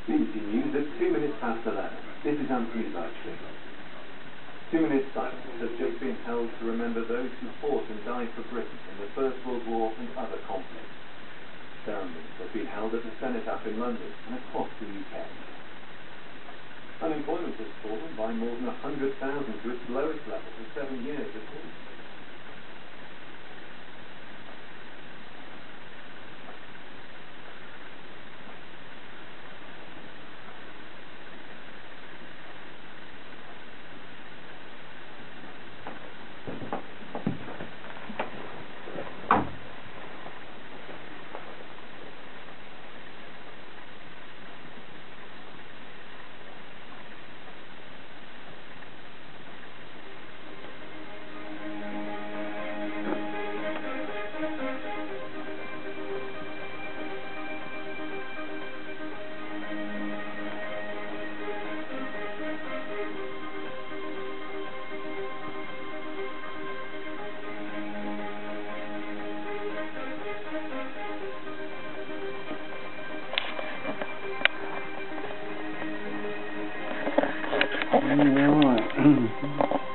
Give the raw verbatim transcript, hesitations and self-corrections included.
B B C News at two minutes past eleven. This is Anthony Birchley. Two minutes silence has just been held to remember those who fought and died for Britain in the First World War and other conflicts. Ceremonies have been held at the Cenotaph in London and across the U K. Unemployment has fallen by more than one hundred thousand to its lowest level for seven years at least. Thank you very much.